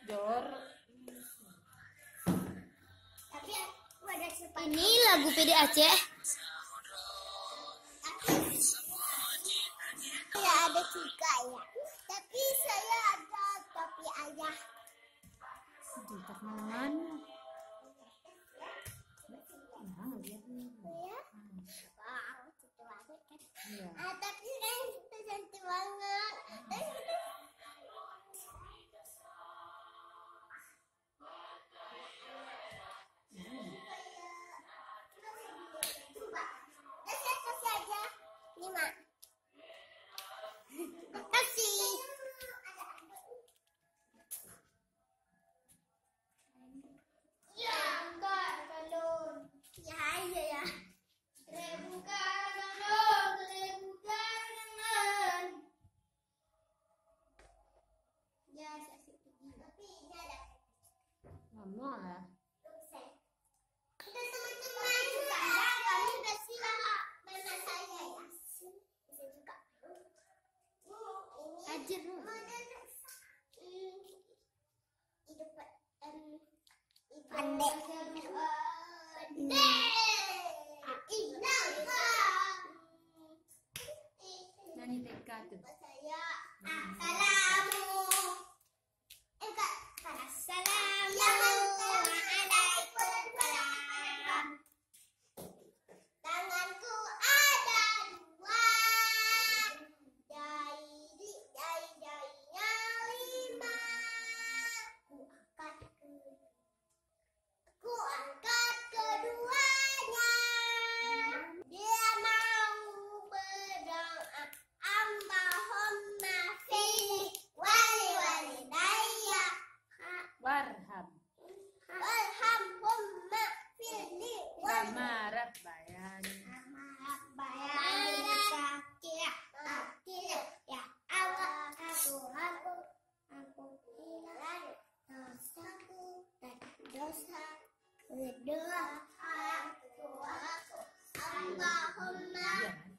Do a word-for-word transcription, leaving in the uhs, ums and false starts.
Jor. Tapi aku ada sepatu. Ini lagu P D Aceh. Saya ada juga ya. Tapi saya ada topi ayah. Tidak mana-mana. Nah, lihat nih. Ya. Wow, itu banget kan. Iya. Ah, tapi kan itu cantik banget. Coba. Dan saya kasih aja lima. Kasih. Ya, enggak galon. Ya, iya ya. Rebuka galon, rebuka galon. Ya, saya sedih. Tapi ini ada. Mama ya. Kita teman-teman juga ya, kami udah siap. Mana saya ya? Bisa juga. Ini Ajar lu. hidup em Pandai. Nani T K tuh. saya assalamu eh enggak assalamualaikum salam. Tanganku ada dua, jari jari jarinya lima. Ku angkat ke ku angkat keduanya. Dia mau berdoa, Allahumma fili wali walidayya Warham. warhamhumma fili wali Mamarab bayani. bayani sakit sakit ya Allah, aku aku aku hilang dosaku dan dosa kedua aku aku Allahumma